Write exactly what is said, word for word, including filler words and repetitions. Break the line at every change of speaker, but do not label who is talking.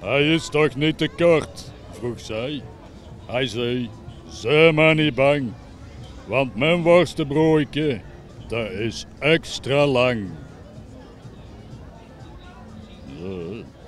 Hij is toch niet te kort? Vroeg zij. Hij zei, zeg maar niet bang, want mijn worstenbroodje, dat is extra lang. Zo.